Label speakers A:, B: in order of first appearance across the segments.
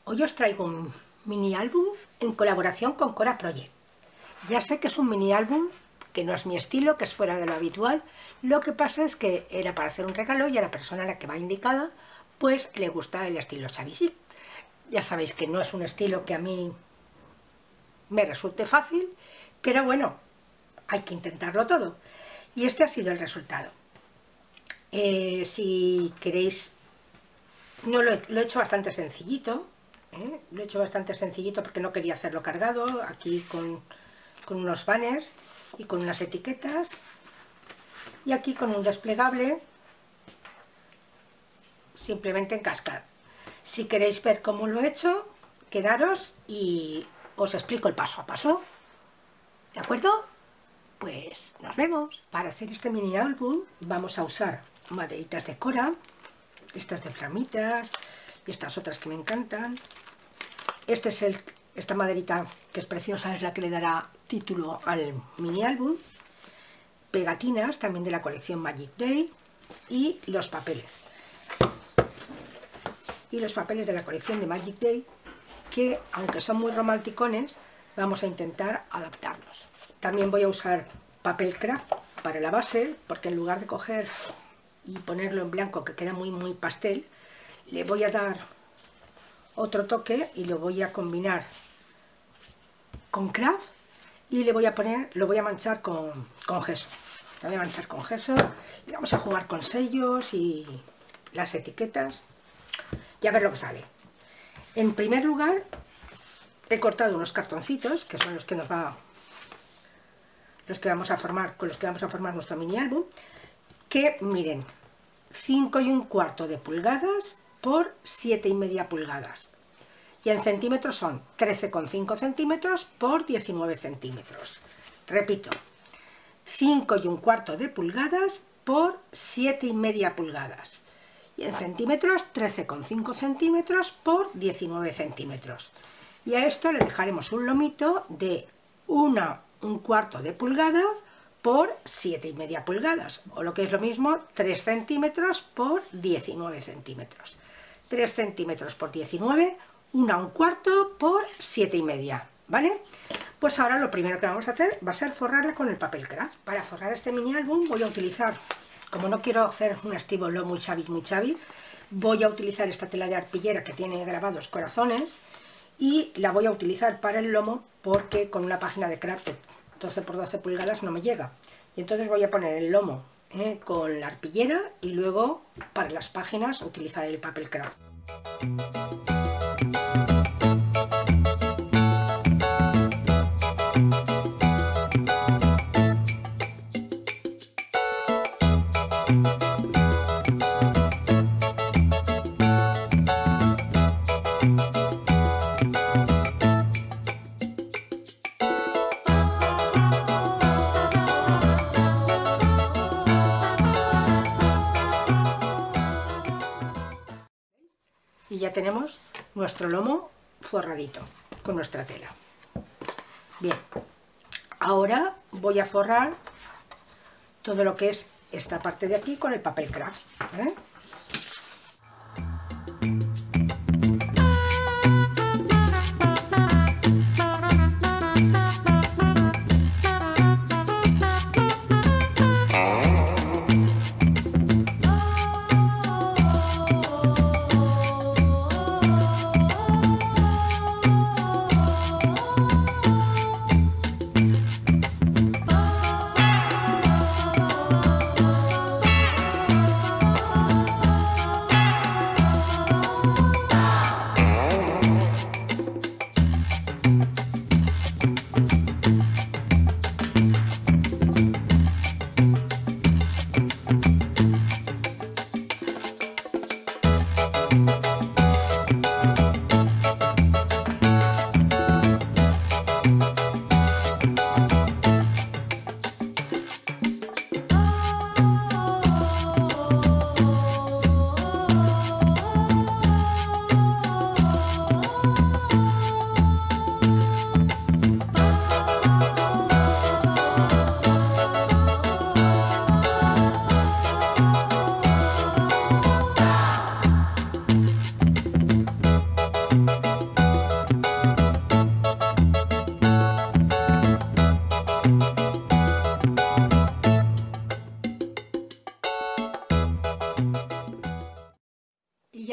A: Hoy os traigo un mini álbum en colaboración con Cora Project. Ya sé que es un mini álbum que no es mi estilo, que es fuera de lo habitual. Lo que pasa es que era para hacer un regalo y a la persona a la que va indicada pues le gusta el estilo Shabby Chic. Ya sabéis que no es un estilo que a mí me resulte fácil, pero bueno, hay que intentarlo todo. Y este ha sido el resultado. Si queréis, no lo he hecho bastante sencillito, lo he hecho bastante sencillito porque no quería hacerlo cargado, aquí con unos banners y con unas etiquetas, y aquí con un desplegable simplemente en cascada. Si queréis ver cómo lo he hecho, quedaros y os explico el paso a paso, ¿de acuerdo? Pues nos vemos. Para hacer este mini álbum vamos a usar maderitas de Cora, estas de flamitas y estas otras que me encantan. Esta maderita que es preciosa es la que le dará título al mini álbum. Pegatinas también de la colección Magic Day y los papeles. Y los papeles de la colección de Magic Day que, aunque son muy romanticones, vamos a intentar adaptarlos. También voy a usar papel craft para la base, porque en lugar de coger y ponerlo en blanco, que queda muy pastel, le voy a dar otro toque y lo voy a combinar con craft y lo voy a manchar con gesso. Lo voy a manchar con gesso y vamos a jugar con sellos y las etiquetas y a ver lo que sale. En primer lugar, he cortado unos cartoncitos que son los que vamos a formar, con los que vamos a formar nuestro mini álbum, que miren, 5 1/4 de pulgadas por 7,5 pulgadas, y en centímetros son 13,5 centímetros por 19 centímetros. Repito, 5 1/4 de pulgadas por 7,5 pulgadas, y en centímetros 13,5 centímetros por 19 centímetros. Y a esto le dejaremos un lomito de 1 1/4 de pulgada por 7,5 pulgadas, o lo que es lo mismo, 3 centímetros por 19 centímetros. 3 centímetros por 19, 1 1/4 por 7,5, ¿vale? Pues ahora lo primero que vamos a hacer va a ser forrarle con el papel craft. Para forrar este mini álbum voy a utilizar, como no quiero hacer un estilo muy chavi, voy a utilizar esta tela de arpillera que tiene grabados corazones, y la voy a utilizar para el lomo porque con una página de craft 12 por 12 pulgadas no me llega, y entonces voy a poner el lomo con la arpillera y luego para las páginas utilizar el papel craft. Y ya tenemos nuestro lomo forradito con nuestra tela. Bien, ahora voy a forrar todo lo que es esta parte de aquí con el papel craft, ¿eh?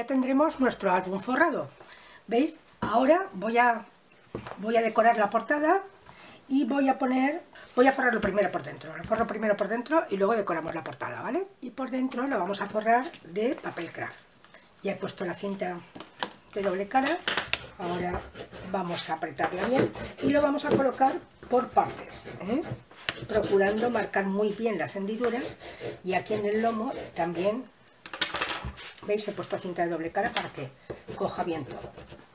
A: ya tendremos nuestro álbum forrado. ¿Veis? Ahora voy a decorar la portada y voy a forrarlo primero por dentro. Lo forro primero por dentro y luego decoramos la portada, ¿vale? Y por dentro lo vamos a forrar de papel craft. Ya he puesto la cinta de doble cara. Ahora vamos a apretarla bien y lo vamos a colocar por partes, procurando marcar muy bien las hendiduras, y aquí en el lomo también, veis, he puesto cinta de doble cara para que coja bien todo.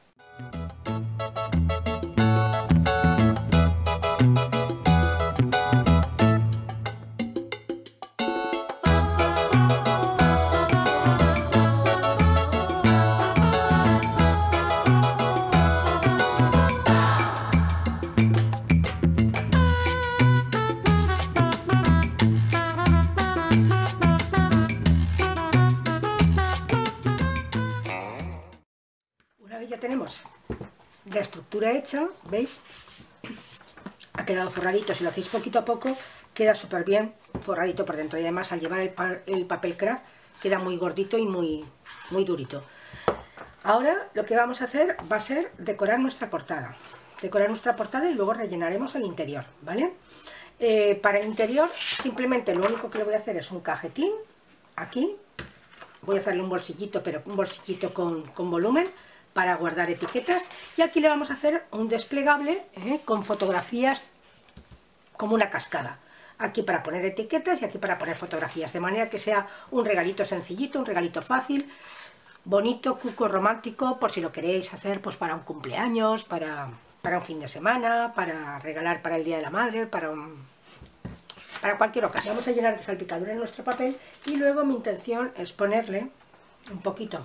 A: Ya tenemos la estructura hecha, ¿veis? Ha quedado forradito. Si lo hacéis poquito a poco queda súper bien forradito por dentro, y además al llevar el papel craft queda muy gordito y muy durito. Ahora lo que vamos a hacer va a ser decorar nuestra portada y luego rellenaremos el interior, ¿vale? Para el interior simplemente lo único que le voy a hacer es un cajetín aquí. Voy a hacerle un bolsillito, pero un bolsillito con volumen, para guardar etiquetas, y aquí le vamos a hacer un desplegable con fotografías como una cascada, aquí para poner etiquetas y aquí para poner fotografías, de manera que sea un regalito sencillito, un regalito fácil, bonito, cuco, romántico, por si lo queréis hacer pues para un cumpleaños, para un fin de semana, para regalar para el Día de la Madre, para cualquier ocasión. Vamos a llenar de salpicadura en nuestro papel y luego mi intención es ponerle un poquito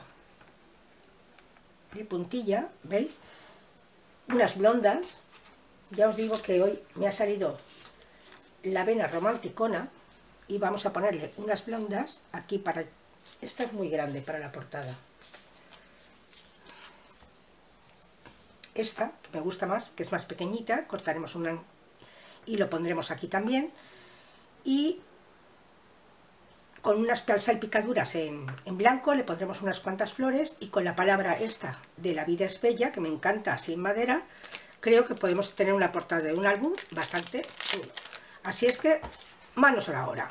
A: de puntilla, ¿veis? Unas blondas. Ya os digo que hoy me ha salido la vena romanticona y vamos a ponerle unas blondas aquí para... Esta es muy grande para la portada. Esta, que me gusta más, que es más pequeñita, cortaremos una y lo pondremos aquí también. Y con unas salpicaduras en blanco le pondremos unas cuantas flores, y con la palabra esta de La vida es bella, que me encanta así en madera, creo que podemos tener una portada de un álbum bastante chulo. Así es que manos a la obra.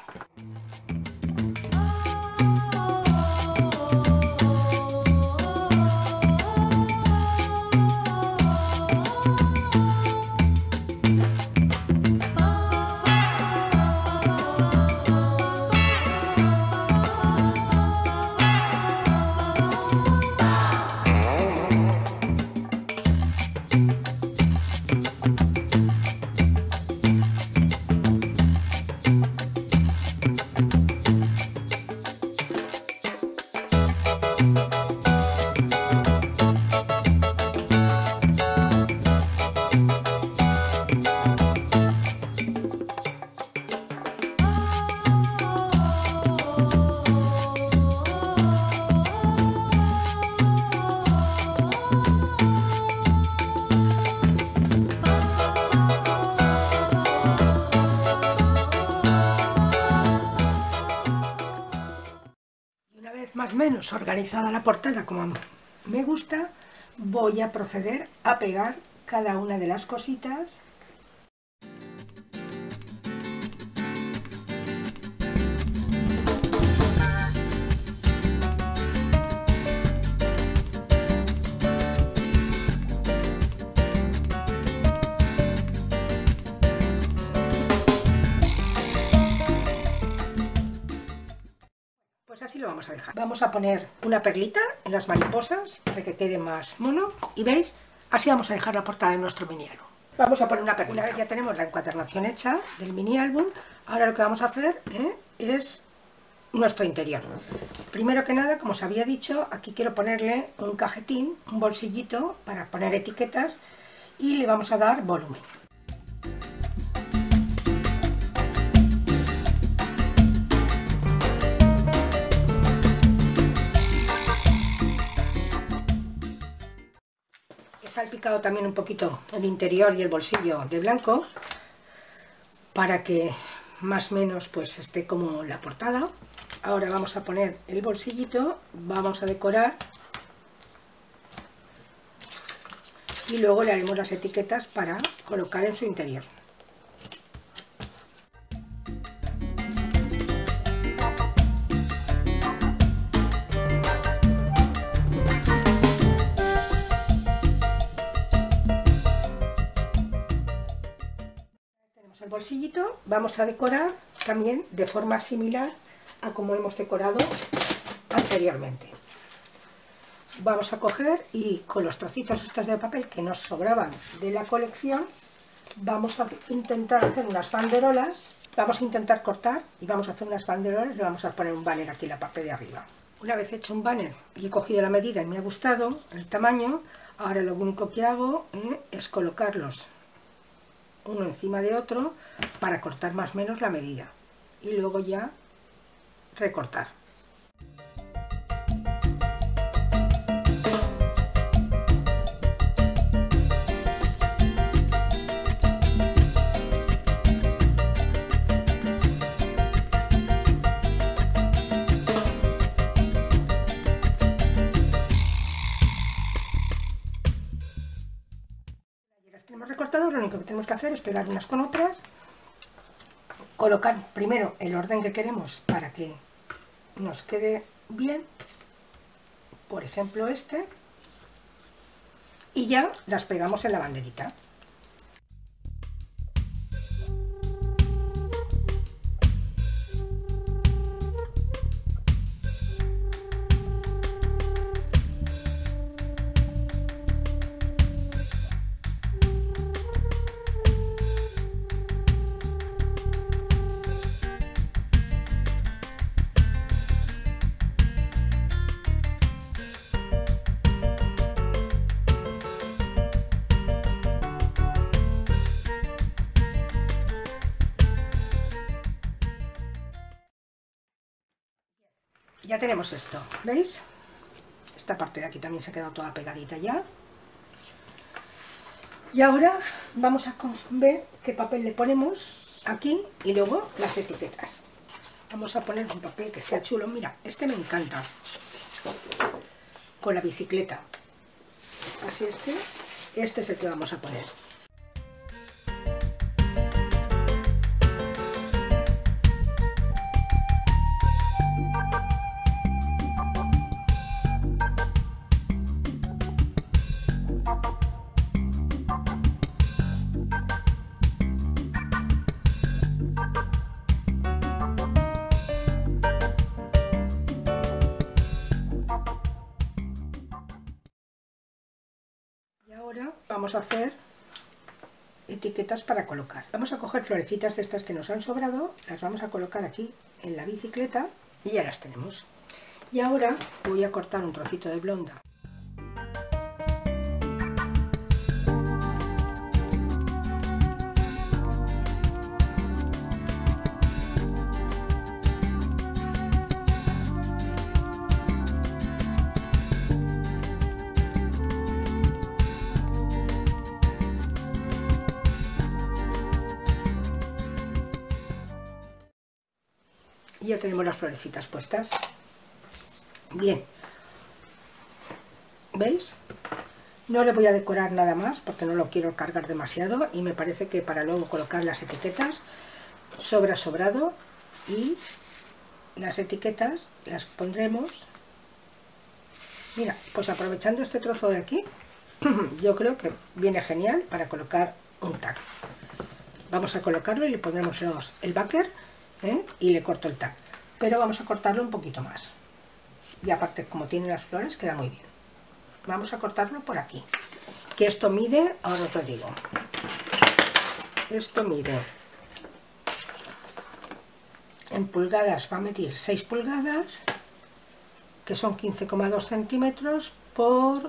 A: Más o menos organizada la portada como me gusta, voy a proceder a pegar cada una de las cositas. Pues así lo vamos a dejar. Vamos a poner una perlita en las mariposas para que quede más mono. Y veis, así vamos a dejar la portada de nuestro mini álbum. Vamos a poner una perlita. Una vez ya tenemos la encuadernación hecha del mini álbum, ahora lo que vamos a hacer es nuestro interior. Primero que nada, como os había dicho, aquí quiero ponerle un cajetín, un bolsillito para poner etiquetas, y le vamos a dar volumen. Salpicado también un poquito el interior y el bolsillo de blanco para que más o menos pues esté como la portada. Ahora vamos a poner el bolsillito, vamos a decorar y luego le haremos las etiquetas para colocar en su interior. Tenemos el bolsillito, vamos a decorar también de forma similar a como hemos decorado anteriormente. Vamos a coger y con los trocitos estos de papel que nos sobraban de la colección, vamos a intentar hacer unas banderolas, vamos a intentar cortar y vamos a hacer unas banderolas y vamos a poner un banner aquí en la parte de arriba. Una vez hecho un banner y he cogido la medida y me ha gustado el tamaño, ahora lo único que hago es colocarlos uno encima de otro para cortar más o menos la medida y luego ya recortar. Tenemos recortado, lo único que tenemos que hacer es pegar unas con otras, colocar primero el orden que queremos para que nos quede bien, por ejemplo este, y ya las pegamos en la banderita. Ya tenemos esto, ¿veis? Esta parte de aquí también se ha quedado toda pegadita ya. Y ahora vamos a ver qué papel le ponemos aquí y luego las etiquetas. Vamos a poner un papel que sea chulo. Mira, este me encanta. Con la bicicleta. Así este es el que vamos a poner. Ahora vamos a hacer etiquetas para colocar. Vamos a coger florecitas de estas que nos han sobrado, las vamos a colocar aquí en la bicicleta y ya las tenemos. Y ahora voy a cortar un trocito de blonda. Y ya tenemos las florecitas puestas. Bien, ¿veis? No le voy a decorar nada más porque no lo quiero cargar demasiado y me parece que para luego colocar las etiquetas sobra sobrado, y las etiquetas las pondremos, mira, pues aprovechando este trozo de aquí, yo creo que viene genial para colocar un tag. Vamos a colocarlo y le pondremos el backer, y le corto el tag, pero vamos a cortarlo un poquito más, y aparte como tiene las flores queda muy bien. Vamos a cortarlo por aquí, que esto mide, ahora os lo digo, esto mide en pulgadas, va a medir 6 pulgadas, que son 15,2 centímetros por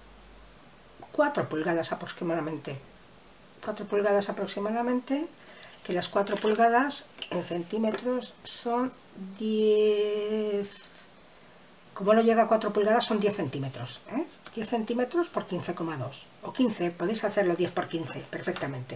A: 4 pulgadas aproximadamente. 4 pulgadas aproximadamente, que las 4 pulgadas en centímetros son 10, como no llega a 4 pulgadas son 10 centímetros, 10 centímetros por 15,2 o 15, podéis hacerlo 10 por 15 perfectamente.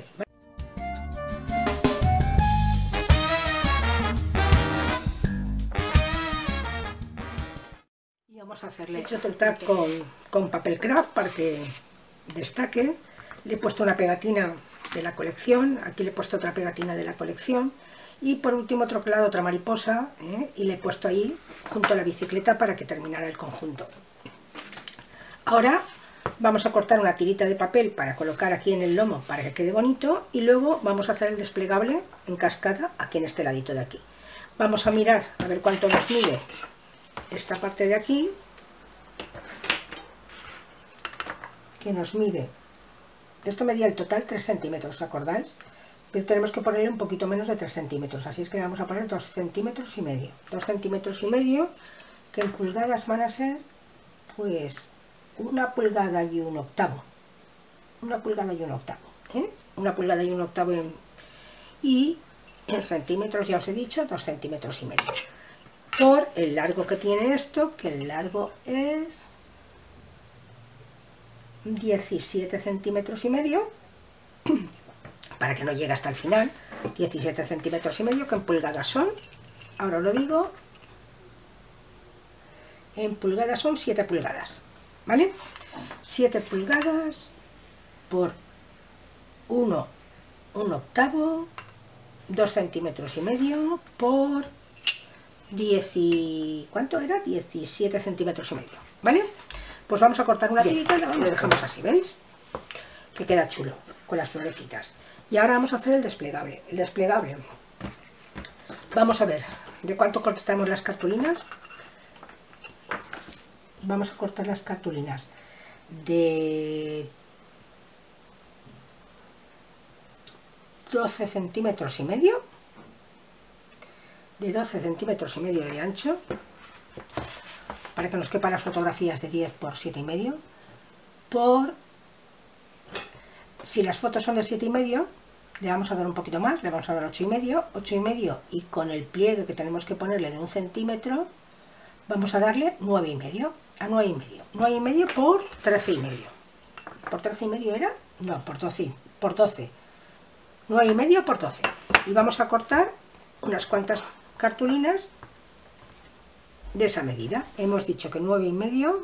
A: Y vamos a hacerle hecho otro tag con papel craft para que destaque. Le he puesto una pegatina de la colección, aquí le he puesto otra pegatina de la colección, y por último otro clavo, otra mariposa, y le he puesto ahí junto a la bicicleta para que terminara el conjunto. Ahora vamos a cortar una tirita de papel para colocar aquí en el lomo para que quede bonito, y luego vamos a hacer el desplegable en cascada aquí en este ladito de aquí. Vamos a mirar a ver cuánto nos mide esta parte de aquí, que nos mide, esto medía el total 3 centímetros, ¿os acordáis? Pero tenemos que ponerle un poquito menos de 3 centímetros, así es que vamos a poner 2 centímetros y medio. 2 centímetros y medio, que en pulgadas van a ser, pues, 1 pulgada y 1/8. 1 pulgada y 1/8, ¿eh? 1 pulgada y 1/8 y en centímetros, ya os he dicho, 2 centímetros y medio. Por el largo que tiene esto, que el largo es 17 centímetros y medio, para que no llegue hasta el final, 17 centímetros y medio, que en pulgadas son, ahora lo digo, en pulgadas son 7 pulgadas, ¿vale? 7 pulgadas por 1/8, 2 centímetros y medio por 10 ¿cuánto era? 17 centímetros y medio, ¿vale? Pues vamos a cortar una tirita y lo dejamos así, ¿veis? Que queda chulo, con las florecitas. Y ahora vamos a hacer el desplegable. El desplegable, vamos a ver, ¿de cuánto cortamos las cartulinas? Vamos a cortar las cartulinas de 12 centímetros y medio, de 12 centímetros y medio de ancho, para que nos quepan las fotografías de 10 por 7,5, por, si las fotos son de 7,5, le vamos a dar un poquito más, le vamos a dar 8,5, 8,5, y con el pliegue que tenemos que ponerle de 1 centímetro, vamos a darle 9,5, a 9,5, 9,5 por 13,5, ¿por 13,5 era? No, por 12, 9,5 por 12, y vamos a cortar unas cuantas cartulinas de esa medida. Hemos dicho que 9,5,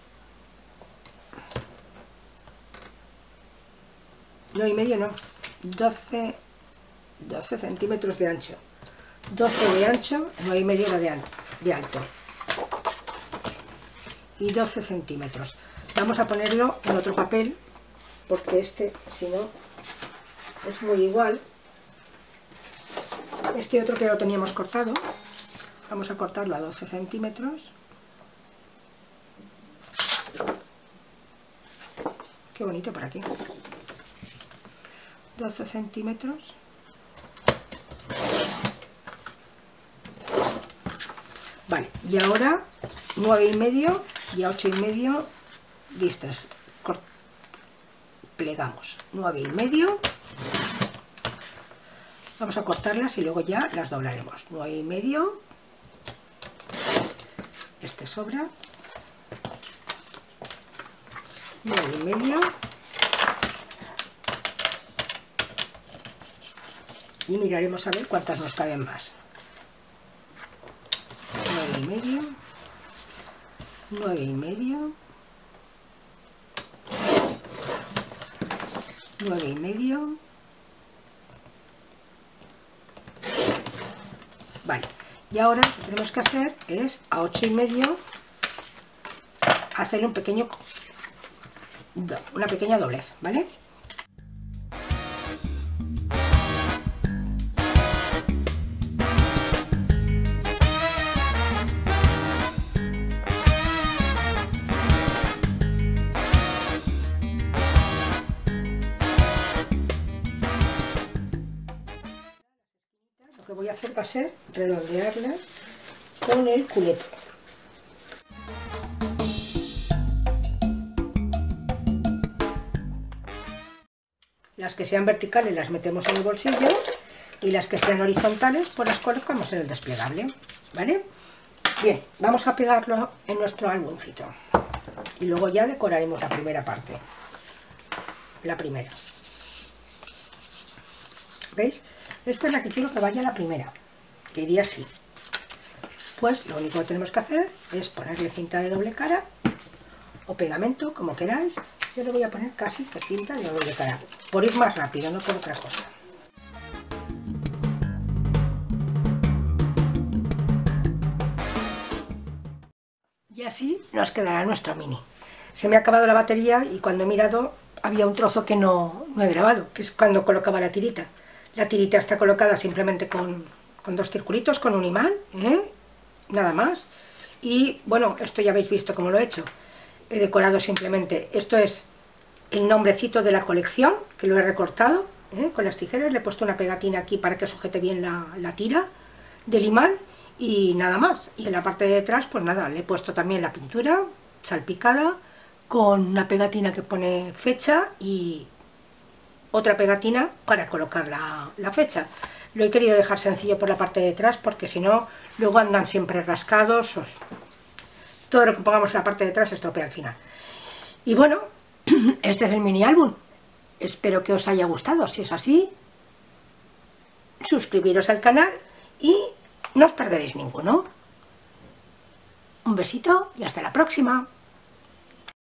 A: 9,5 no, 12 centímetros de ancho, 12 de ancho, 9,5 era de alto, y 12 centímetros. Vamos a ponerlo en otro papel, porque este, si no, es muy igual. Este otro que lo teníamos cortado, vamos a cortarlo a 12 centímetros. Qué bonito por aquí. 12 centímetros. Vale, y ahora 9,5 y a 8,5 listas. Plegamos 9,5. Vamos a cortarlas y luego ya las doblaremos. 9,5. Este sobra. 9,5. Y miraremos a ver cuántas nos caben más. 9,5. 9,5. 9,5. Vale, y ahora lo que tenemos que hacer es a 8,5 hacerle una pequeña doblez, ¿vale? Lo que voy a hacer va a ser redondearlas con el culete. Las que sean verticales las metemos en el bolsillo y las que sean horizontales pues las colocamos en el desplegable, ¿vale? Bien, vamos a pegarlo en nuestro álbumcito y luego ya decoraremos la primera parte, la primera. ¿Veis? Esta es la que quiero que vaya la primera, que iría así. Pues lo único que tenemos que hacer es ponerle cinta de doble cara o pegamento, como queráis, Yo le voy a poner casi esta cinta de doble cara, por ir más rápido, no por otra cosa. Y así nos quedará nuestro mini. Se me ha acabado la batería y cuando he mirado había un trozo que no he grabado, que es cuando colocaba la tirita. La tirita está colocada simplemente con dos circulitos, con un imán, nada más. Y bueno, esto ya habéis visto cómo lo he hecho. He decorado simplemente, esto es el nombrecito de la colección, que lo he recortado con las tijeras. Le he puesto una pegatina aquí para que sujete bien la tira del imán y nada más. Y en la parte de detrás, pues nada, le he puesto también la pintura salpicada con una pegatina que pone fecha y otra pegatina para colocar la fecha. Lo he querido dejar sencillo por la parte de detrás porque si no, luego andan siempre rascados. Todo lo que pongamos en la parte de atrás se estropea al final. Y bueno, este es el mini álbum. Espero que os haya gustado. Si es así, suscribiros al canal y no os perderéis ninguno. Un besito y hasta la próxima.